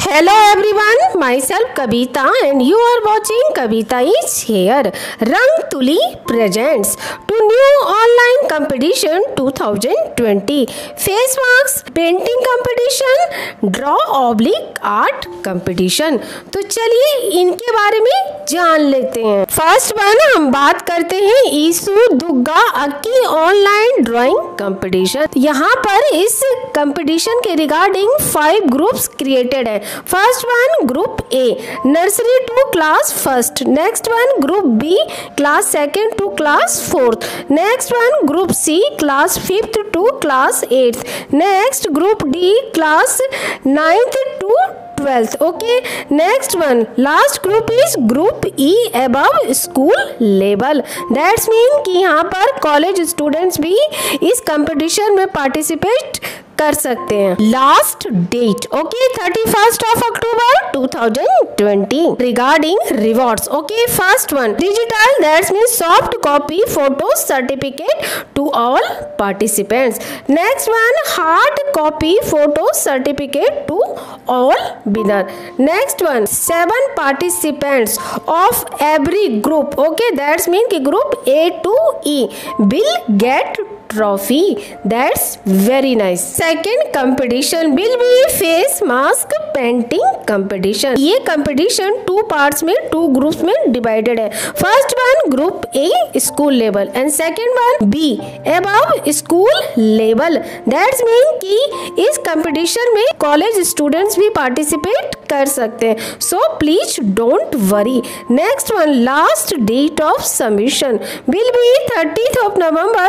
Hello everyone, myself Kavita and you are watching Kavita is here. Rang Tuli presents to new online competition 2020. Face marks, painting competition, draw oblique art competition. तो चलिए इनके बारे में जान लेते हैं। First one हम बात करते हैं ईसु दुग्गा अक्की ऑनलाइन ड्राइंग कंपटीशन। यहाँ पर इस कंपटीशन के रिगार्डिंग 5 ग्रुप्स क्रिएटेड है। First one group A nursery to class first, next one group B class second to class fourth, next one group C class fifth to class eighth, next group D class 9th to 12th. Okay, next one last group is group E above school level. That's mean कि यहाँ पर college students भी इस competition में participate कर सकते हैं। Last date okay 31st of October 2020 regarding rewards. Okay first one digital that's mean soft copy photo certificate to all participants. Next one hard copy photo certificate to all winner. Next one 7 participants of every group. Okay, that's mean कि group A to E will get trophy. That's very nice. Second competition will be face mask painting competition. ये competition 2 parts में 2 groups में divided है। First one group A school level and second one B above school level. That's mean कि इस competition में college students भी participate कर सकते हैं। So please don't worry. Next one last date of submission will be 30th of November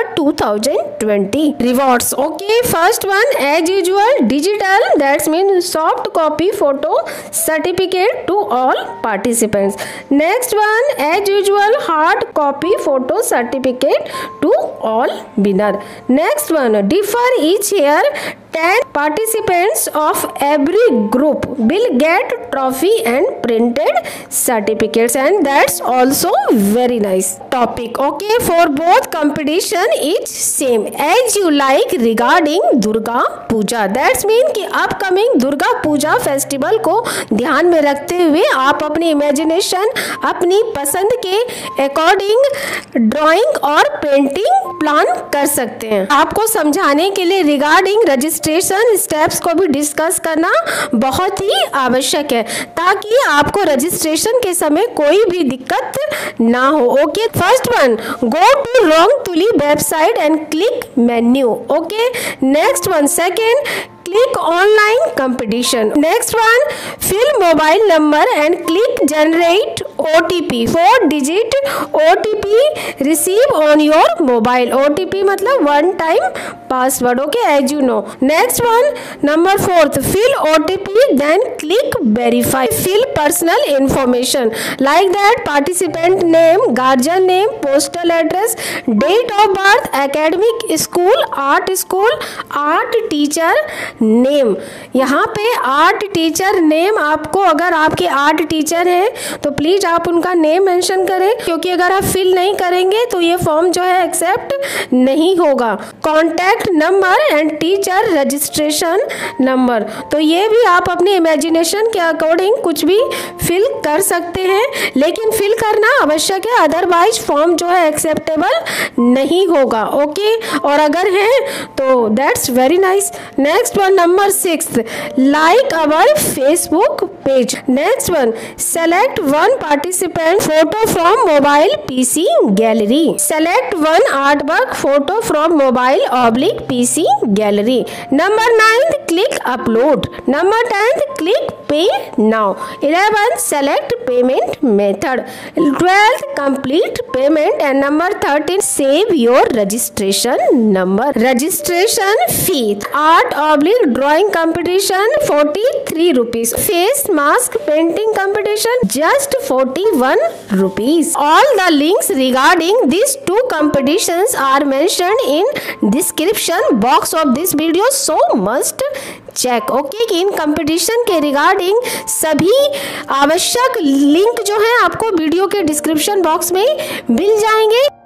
2020. Rewards. Okay, first one as usual digital that's mean soft copy photo certificate to all participants. Next one as usual hard copy photo certificate to all winner. Next one differ each year 10 participants of every group will get trophy and printed certificates and that's also very nice topic. Okay, for both competition it's same as you like regarding Durga Puja. That's mean कि upcoming Durga Puja festival को ध्यान में रखते हुए आप अपनी imagination अपनी पसंद के अकॉर्डिंग ड्राइंग और पेंटिंग प्लान कर सकते हैं। आपको समझाने के लिए रिगार्डिंग रजिस्ट्रेशन स्टेप्स को भी डिस्कस करना बहुत ही आवश्यक है ताकि आपको रजिस्ट्रेशन के समय कोई भी दिक्कत ना हो। Okay first one go to wrong तुली website and click menu. Okay next one second click online competition. Next one fill mobile number and click generate OTP 4-digit OTP receive on your mobile. OTP मतलब one time password. Okay, as you know. Next one number 4th fill OTP then click verify. Fill personal information like that participant name, guardian name, postal address, date of birth, academic school, art teacher name. यहाँ पे art teacher name आपको अगर आपके art teacher है तो please आप उनका name mention करें क्योंकि अगर आप फिल नहीं करेंगे तो ये फॉर्म जो है एक्सेप्ट नहीं होगा। Contact number and teacher registration number तो ये भी आप अपने इमेजिनेशन के अकॉर्डिंग कुछ भी फिल कर सकते हैं लेकिन फिल करना आवश्यक है अदरवाइज फॉर्म जो है एक्सेप्टेबल नहीं होगा। ओके और अगर है तो that's very nice. Next one number 6th like our Facebook page. Next one select one participant photo from mobile PC gallery. Select one artwork photo from mobile oblique PC gallery. Number 9th click upload. Number 10th click pay now. 11th select payment method. 12th complete payment and number 13 save your registration number. Registration fee art oblique drawing competition 43 rupees. Face mask painting competition just 41 rupees. All the links regarding these 2 competitions are mentioned in description box of this video so must check. Okay कि इन competition के regarding सभी आवश्यक link जो है आपको video के description box में मिल जाएंगे।